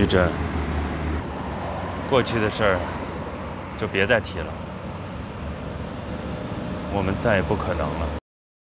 玉珍，过去的事儿就别再提了，我们再也不可能了。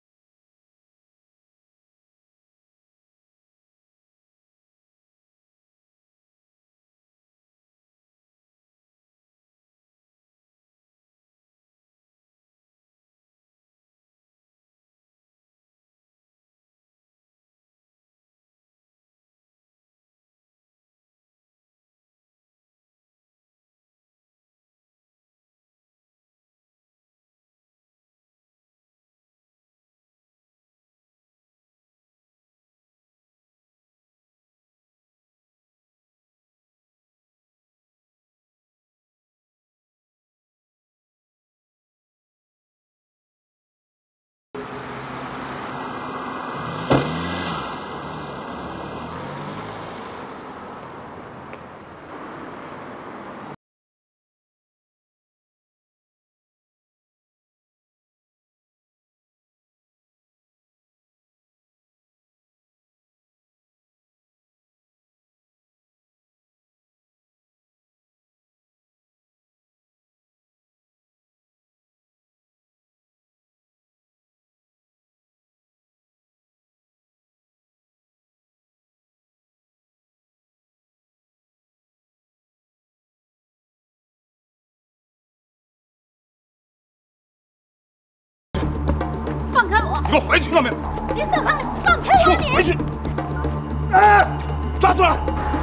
放开我！ 你给我回去，听到没有？ 林小刚，放开我！你回去！哎，抓住了！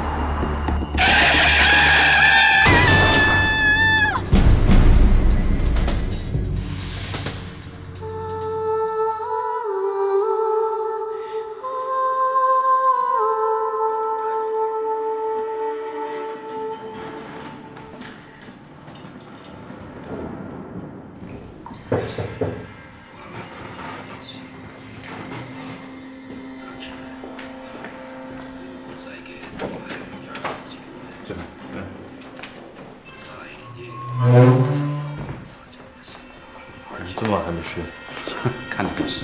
这么晚还没睡？ 看你不是。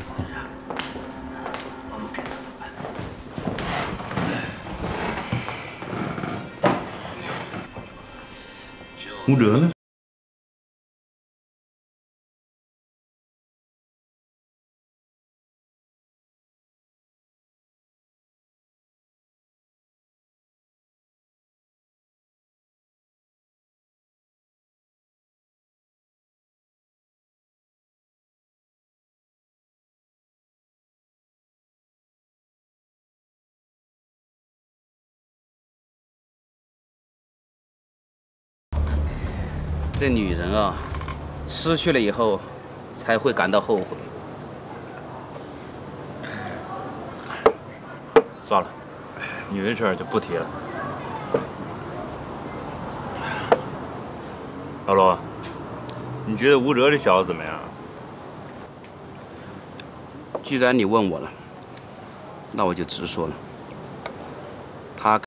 吴哲呢？ 这女人啊，失去了以后，才会感到后悔。 算了，女人事儿就不提了。老罗，你觉得吴哲这小子怎么样？ 既然你问我了，那我就直说了。他。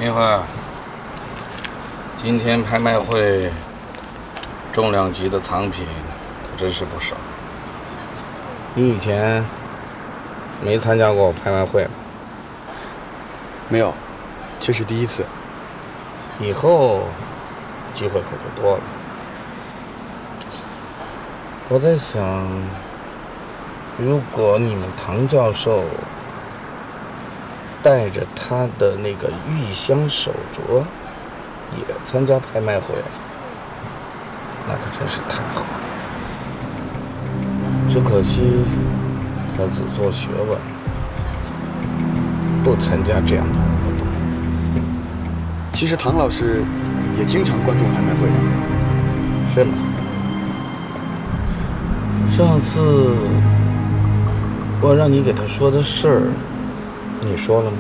明华，今天拍卖会重量级的藏品可真是不少。你以前没参加过拍卖会吗？ 没有，这是第一次。 以后机会可就多了。我在想，如果你们唐教授带着他的那个玉香手镯也参加拍卖会，那可真是太好了。只可惜他只做学问，不参加这样的活动。 其实唐老师也经常关注拍卖会的， 是吗？上次我让你给他说的事儿，你说了吗？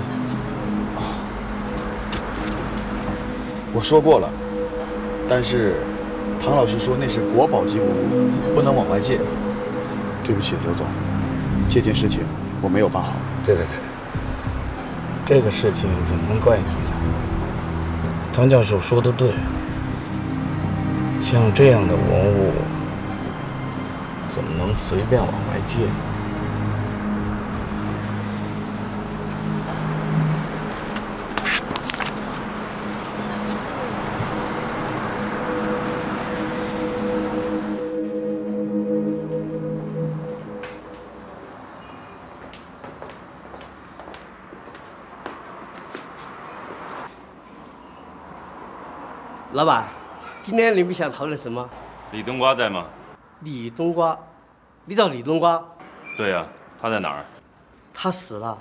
我说过了，但是唐老师说那是国宝级文物，不能往外借。对不起，刘总，这件事情我没有办好。 对，这个事情怎么能怪你呢？唐教授说的对，像这样的文物，怎么能随便往外借呢？ 老板，今天你们想讨论什么？ 李冬瓜在吗？ 李冬瓜，你找李冬瓜？ 对呀，他在哪儿？ 他死了。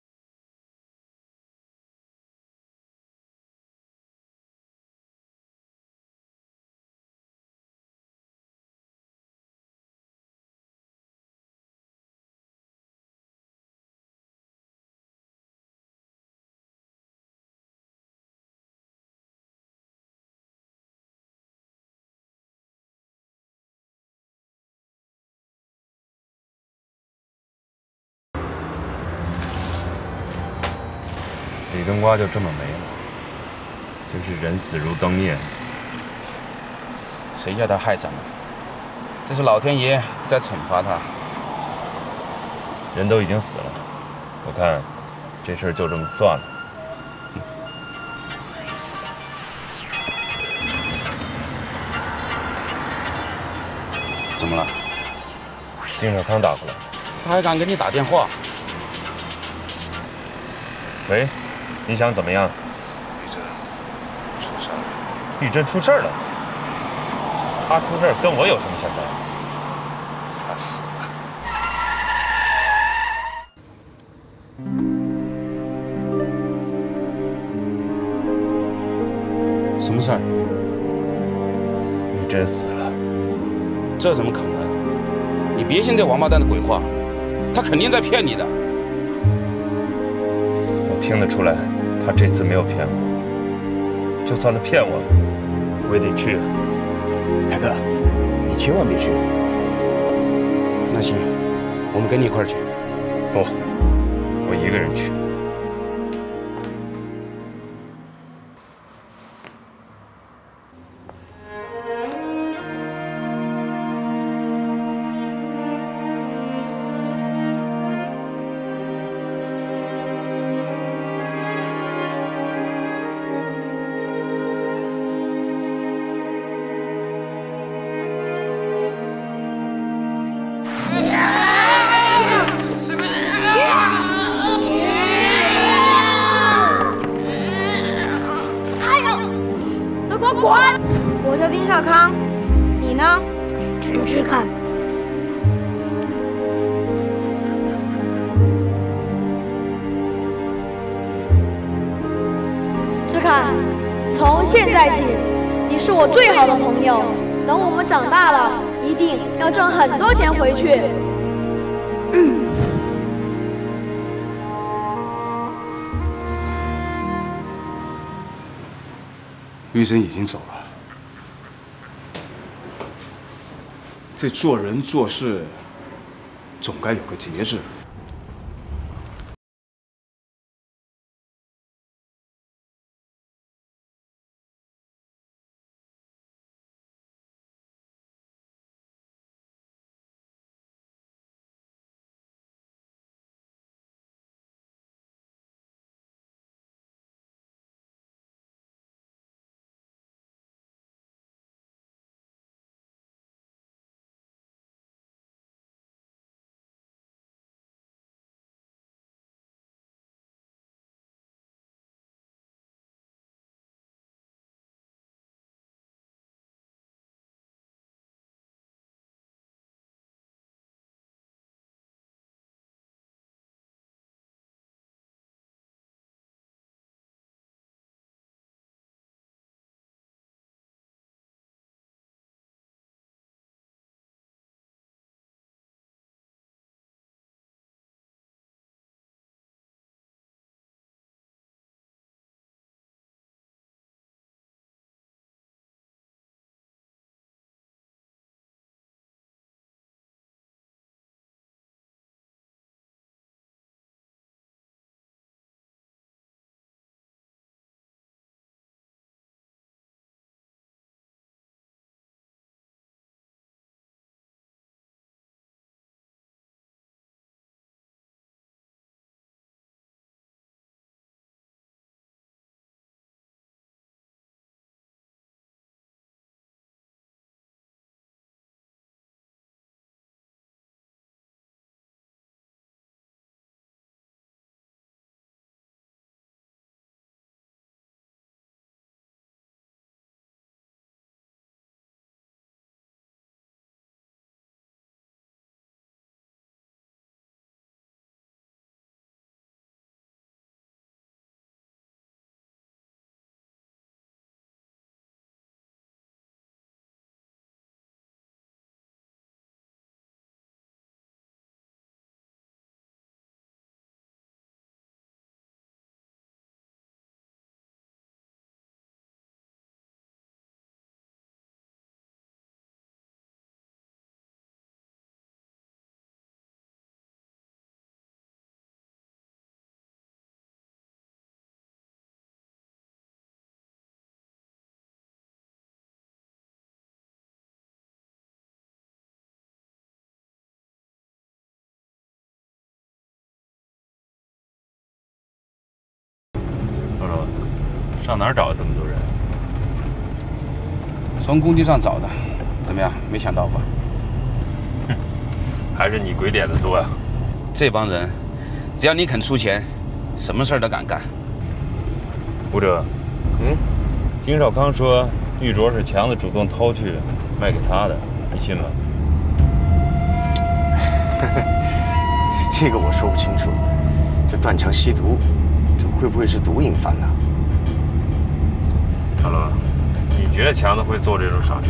李冬瓜就这么没了，真是人死如灯灭。 谁叫他害咱们？这是老天爷在惩罚他。 人都已经死了，我看这事儿就这么算了。 怎么了？ 丁少康打过来。 他还敢给你打电话？ 喂，你想怎么样？ 玉珍出事了。 玉珍出事了？他出事跟我有什么相干？ 他死了。 什么事儿？ 玉珍死了。 这怎么可能？你别信这王八蛋的鬼话，他肯定在骗你的。 我听得出来，他这次没有骗我。就算他骗我，我也得去。 凯哥，你千万别去。 那行，我们跟你一块儿去。 不，我一个人去。 滚！我叫丁少康，你呢？陈志凯。志凯，从现在起，你是我最好的朋友。等我们长大了，一定要挣很多钱回去。 玉珍已经走了，这做人做事总该有个节制。 上哪儿找这么多人？ 从工地上找的，怎么样？没想到吧？ 哼，还是你鬼点子多呀！ 这帮人，只要你肯出钱，什么事儿都敢干。 吴哲，丁少康说玉镯是强子主动偷去卖给他的，你信吗？ 这个我说不清楚。这断肠吸毒，这会不会是毒瘾犯了？ 大罗，你觉得强子会做这种傻事？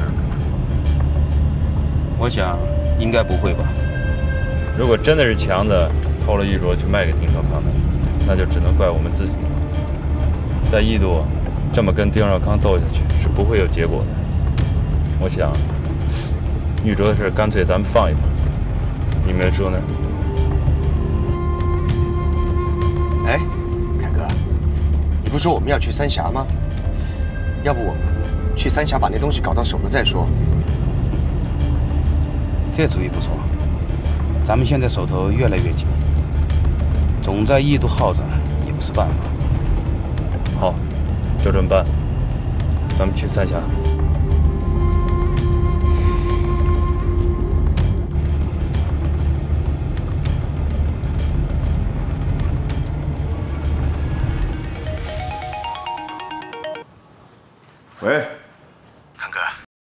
我想应该不会吧。 如果真的是强子偷了玉镯去卖给丁少康的，那就只能怪我们自己了。在义都，这么跟丁少康斗下去是不会有结果的。我想，玉镯的事干脆咱们放一放，你们说呢？ 哎，凯哥，你不说我们要去三峡吗？要不我们去三峡把那东西搞到手了再说。 这主意不错，咱们现在手头越来越紧，总在义都耗着也不是办法。 好，就这么办，咱们去三峡。 喂， 康哥。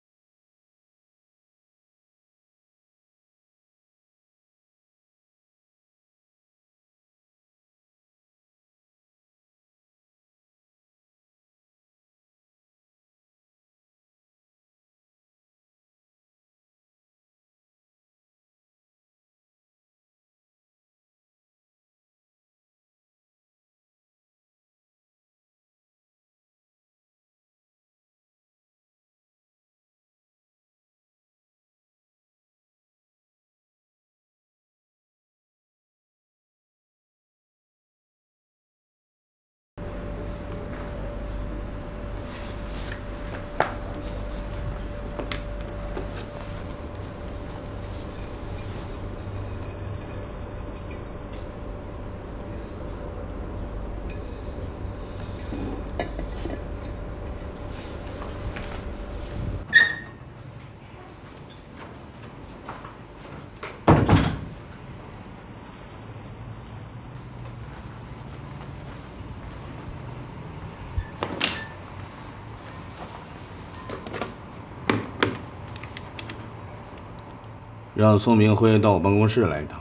让宋明辉到我办公室来一趟。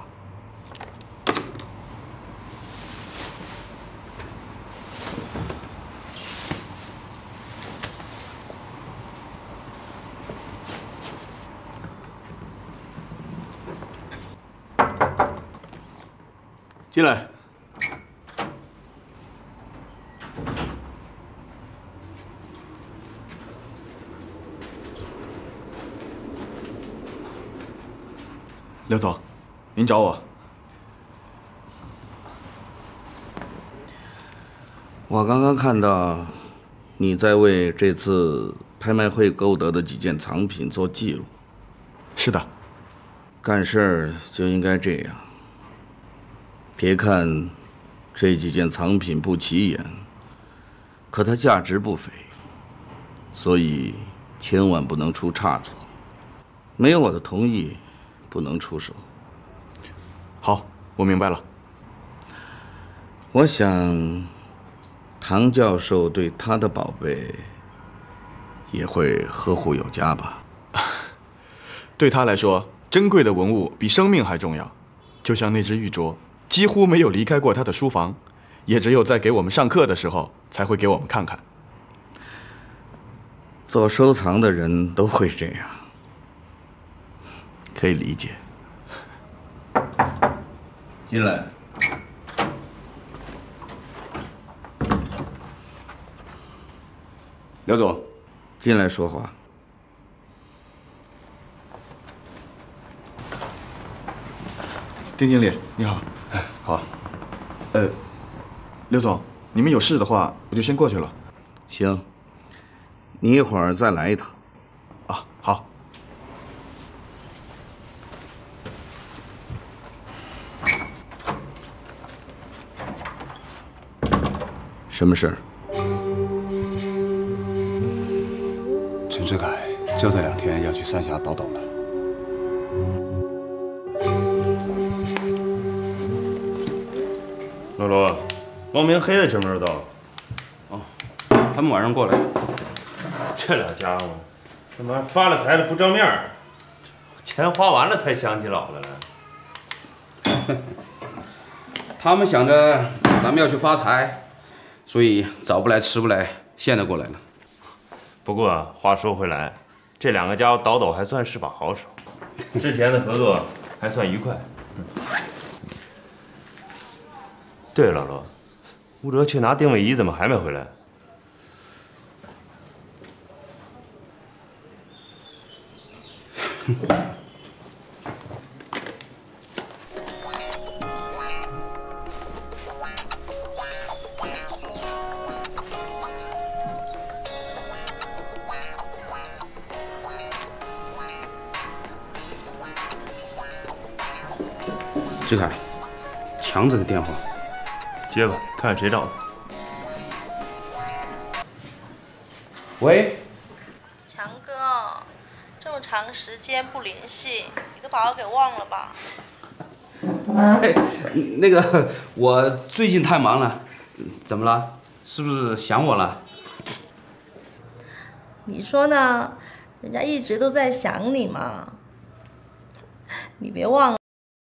进来。刘总，您找我？ 我刚刚看到你在为这次拍卖会购得的几件藏品做记录。 是的， 干事儿就应该这样。别看这几件藏品不起眼，可它价值不菲，所以千万不能出差错。没有我的同意，不能出手。 好，我明白了。 我想，唐教授对他的宝贝也会呵护有加吧？ 对他来说，珍贵的文物比生命还重要。就像那只玉镯，几乎没有离开过他的书房，也只有在给我们上课的时候才会给我们看看。 做收藏的人都会这样，可以理解。进来。 刘总， 进来说话。 丁经理，你好。 好。 刘总，你们有事的话，我就先过去了。 行，你一会儿再来一趟。 啊，好。 什么事儿？ 就这2天要去三峡倒斗了。 罗罗，王明黑的什么时候到？ 哦，他们晚上过来。 这俩家伙，他妈发了财了不照面儿，钱花完了才想起老来了。 他们想着咱们要去发财，所以早不来迟不来，现在过来了。 不过话说回来，这2个家伙倒斗还算是把好手，之前的合作还算愉快。对了，罗，吴哲去拿定位仪怎么还没回来？ 志凯，强子的电话， 接吧，看谁找的。 喂， 强哥，这么长时间不联系，你都把我给忘了吧？ 嘿，那个我最近太忙了，怎么了？是不是想我了？ 你说呢？人家一直都在想你嘛，你别忘了。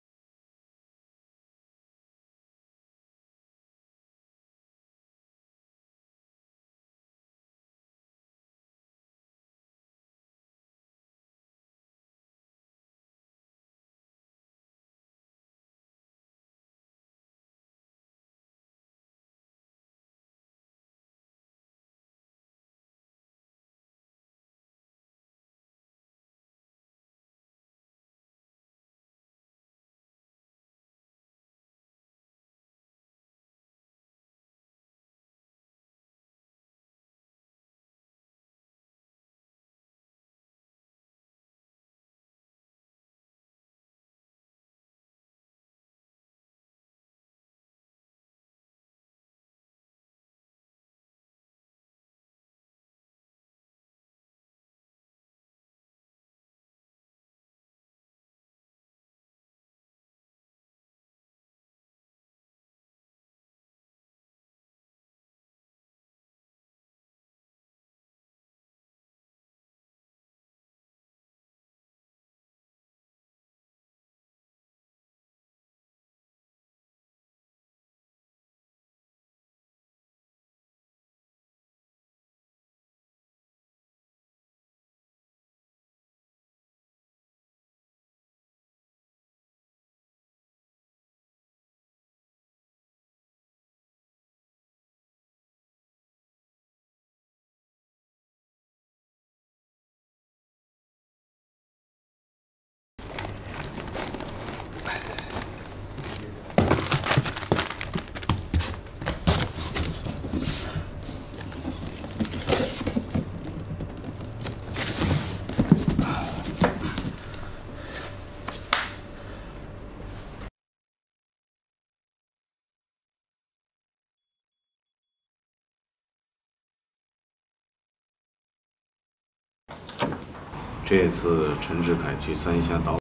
这次陈志凯去三峡岛。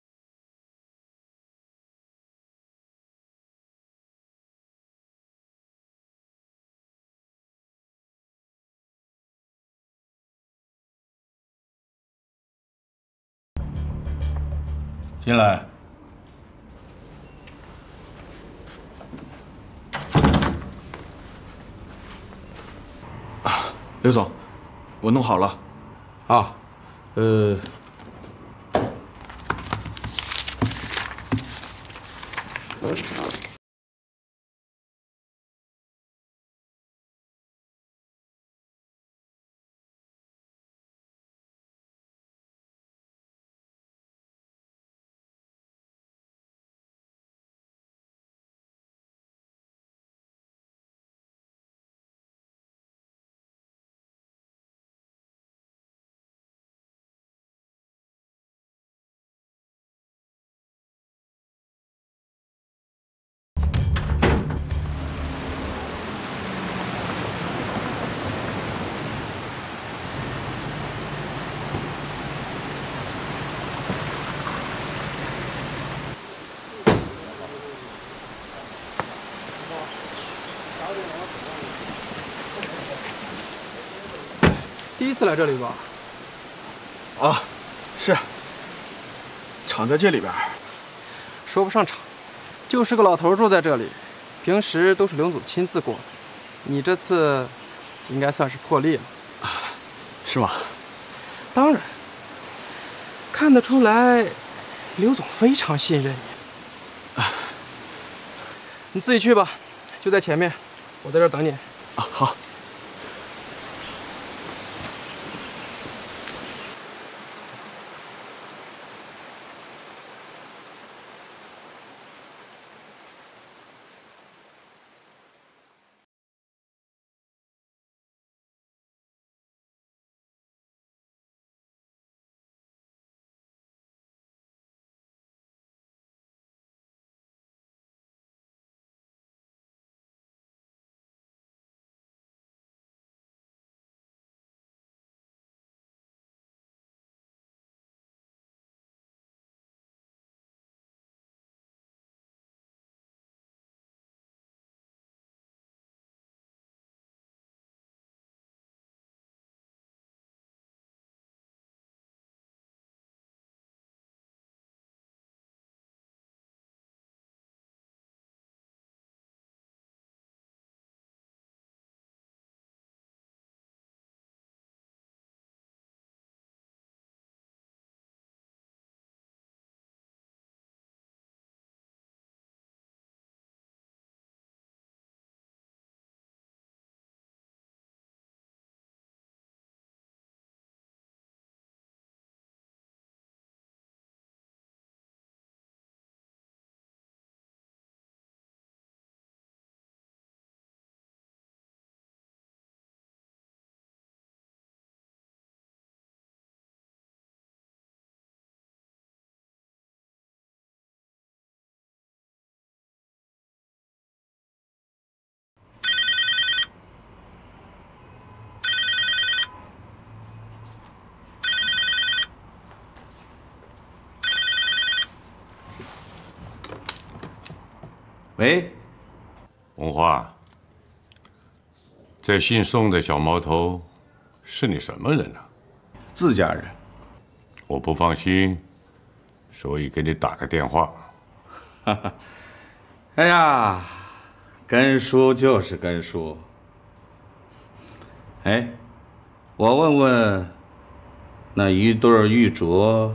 进来。 刘总，我弄好了。 啊， 第一次来这里吧？ 啊，是。厂在这里边。 说不上厂，就是个老头住在这里，平时都是刘总亲自过。你这次应该算是破例了。 是吗？ 当然，看得出来，刘总非常信任你。你自己去吧，就在前面，我在这儿等你。 啊，好。 喂，文化，这姓宋的小毛头是你什么人啊？ 自家人。 我不放心，所以给你打个电话。 哈哈，哎呀，跟书就是跟书。哎，我问问，那一对玉镯。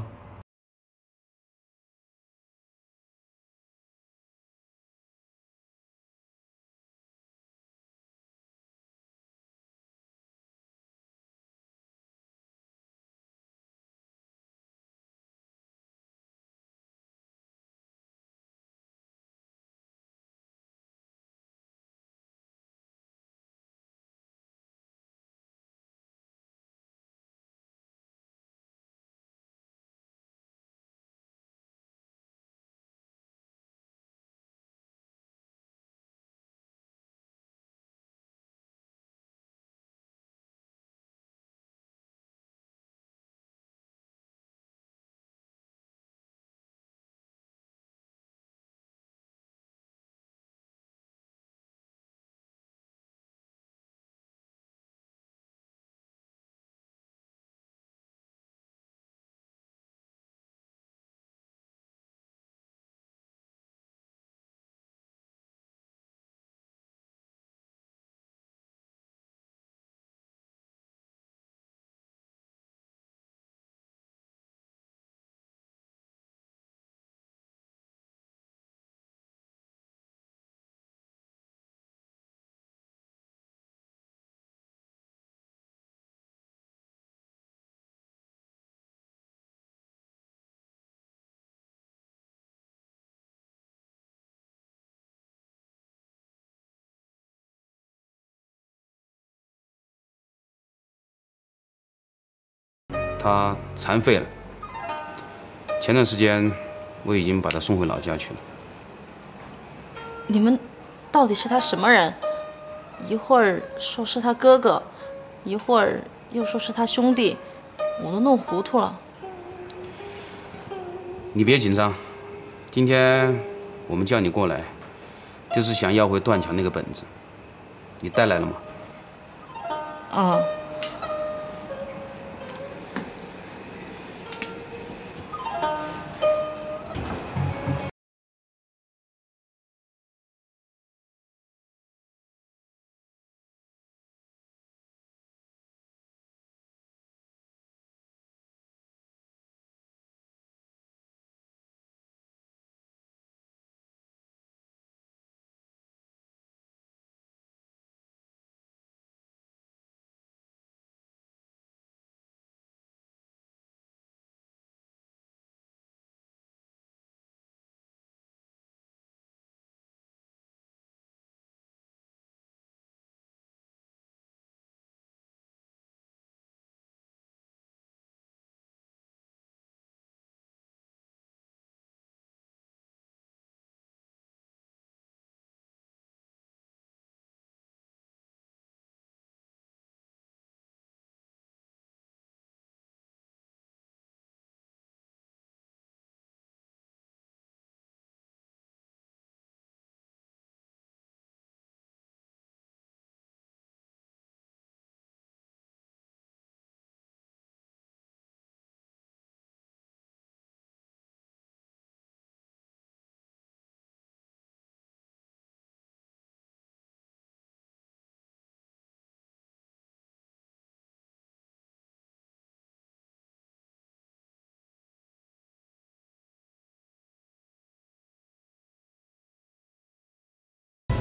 他残废了。前段时间我已经把他送回老家去了。 你们到底是他什么人？一会儿说是他哥哥，一会儿又说是他兄弟，我都弄糊涂了。 你别紧张，今天我们叫你过来，就是想要回断桥那个本子。你带来了吗？ 嗯。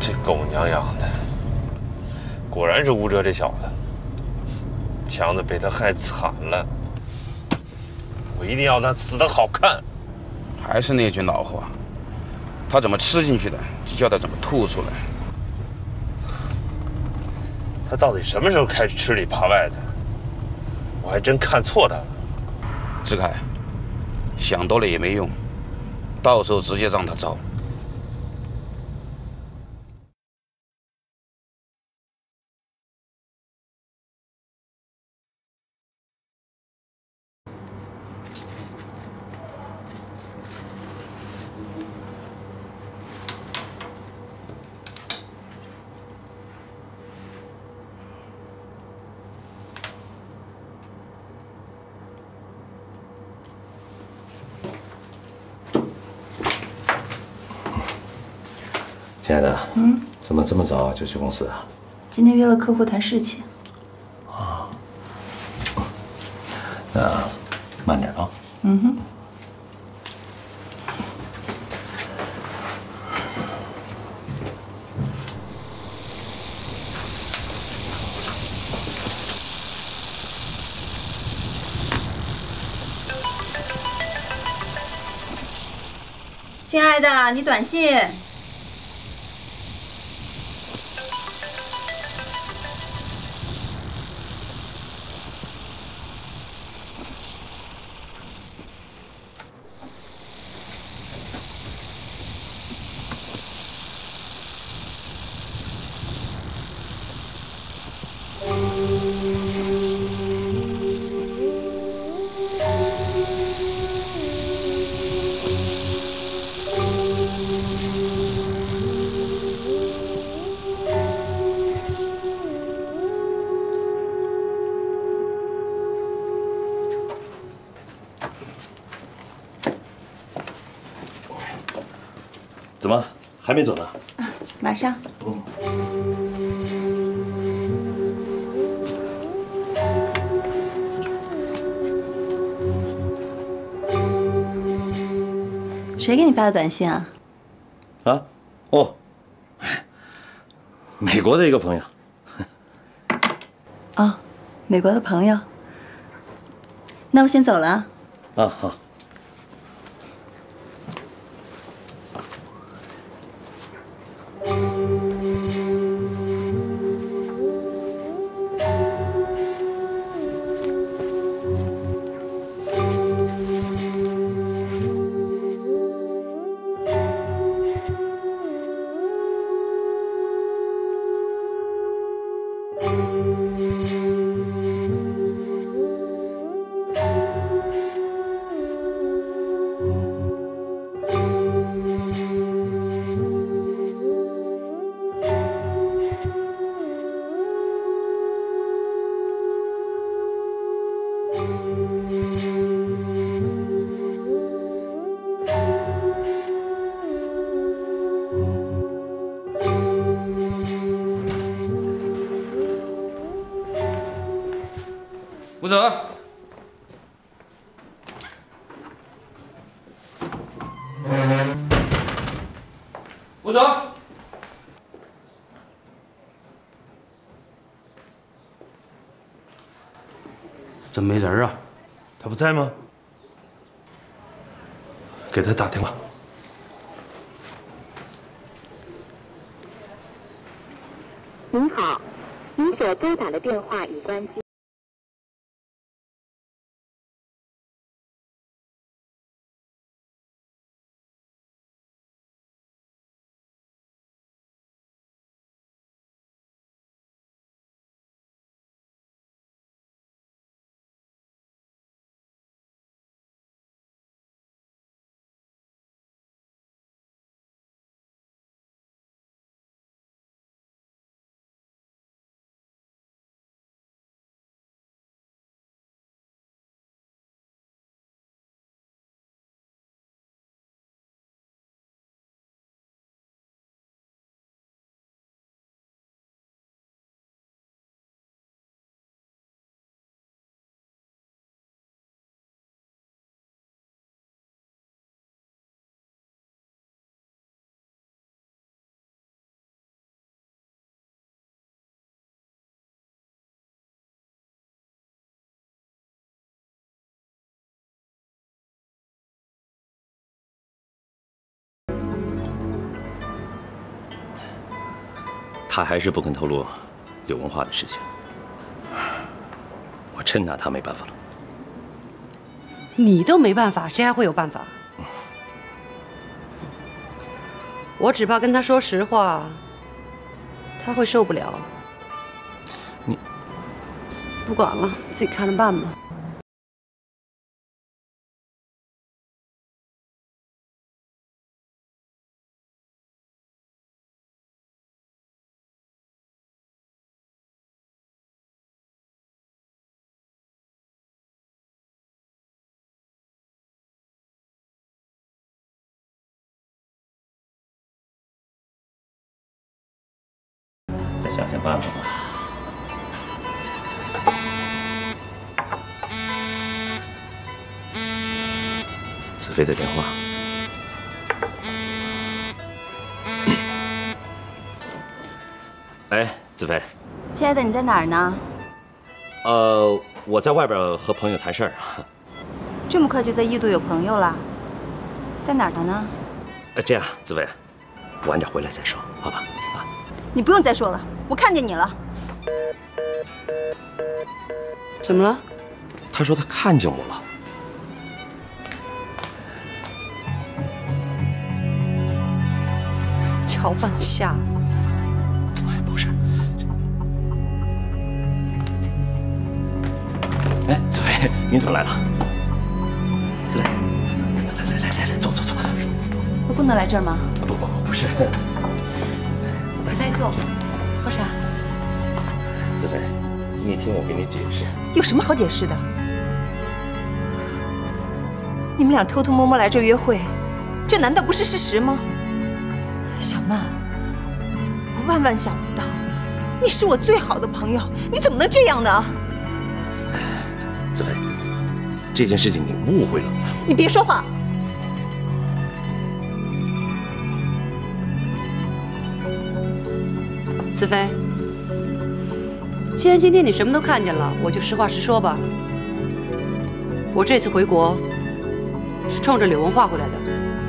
这狗娘养的，果然是吴哲这小子。强子被他害惨了，我一定要他死得好看。 还是那句老话，他怎么吃进去的，就叫他怎么吐出来。 他到底什么时候开始吃里扒外的？我还真看错他了。 志凯，想多了也没用，到时候直接让他招。 亲爱的，怎么这么早就去公司啊？ 今天约了客户谈事情。 啊，那慢点啊。 嗯哼。亲爱的，你短信。 怎么还没走呢？ 马上。谁给你发的短信啊？ 啊？哦，美国的一个朋友。 哦，美国的朋友。那我先走了啊。 啊，好。 吴哲，吴哲，怎么没人啊？ 他不在吗？给他打电话。 您好，您所拨打的电话已关机。 他还是不肯透露柳文化的事情，我真拿他没办法了。 你都没办法，谁还会有办法？我只怕跟他说实话，他会受不了。 你不管了，自己看着办吧。 再想想办法吧。子飞的电话。哎，子飞， 亲爱的，你在哪儿呢？ 我在外边和朋友谈事儿。 这么快就在异度有朋友了？在哪儿呢？ 这样，子飞，晚点回来再说，好吧？ 你不用再说了，我看见你了。 怎么了？ 他说他看见我了。 乔半夏。 哎，不是。哎，子飞，你怎么来了？来，走。 我不能来这儿吗？ 不是。 子飞，坐，喝茶。 子飞，你听我给你解释。 有什么好解释的？你们俩偷偷摸摸来这儿约会，这难道不是事实吗？小曼，我万万想不到，你是我最好的朋友，你怎么能这样呢？ 子飞，这件事情你误会了。 你别说话。 子飞，既然今天你什么都看见了，我就实话实说吧。我这次回国是冲着柳文化回来的。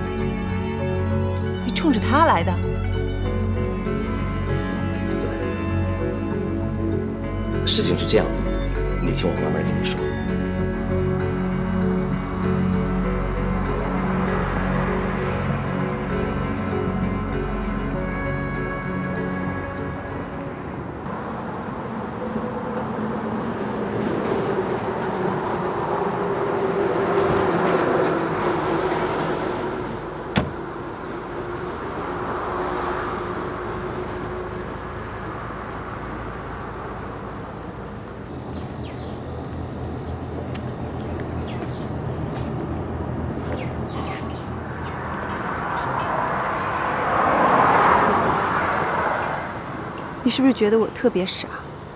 你冲着他来的？ 子飞，事情是这样的，你听我慢慢跟你说。 你是不是觉得我特别傻？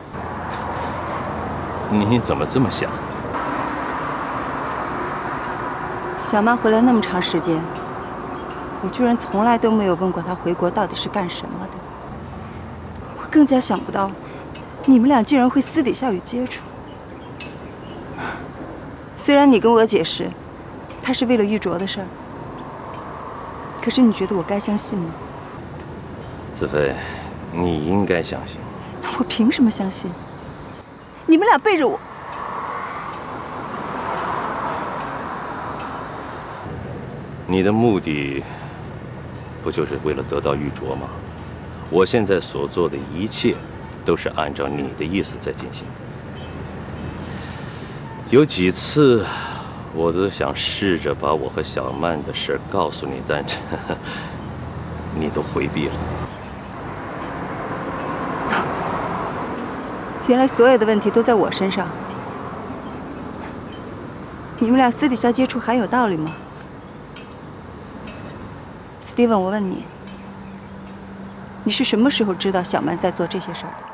你怎么这么想？ 小曼回来那么长时间，我居然从来都没有问过她回国到底是干什么的。我更加想不到，你们俩竟然会私底下有接触。虽然你跟我解释，他是为了玉镯的事儿，可是你觉得我该相信吗？ 子飞，你应该相信。 我凭什么相信？你们俩背着我。 你的目的不就是为了得到玉镯吗？我现在所做的一切都是按照你的意思在进行。有几次我都想试着把我和小曼的事告诉你，但你都回避了。 原来所有的问题都在我身上。你们俩私底下接触还有道理吗？史蒂文，我问你，你是什么时候知道小曼在做这些事儿的？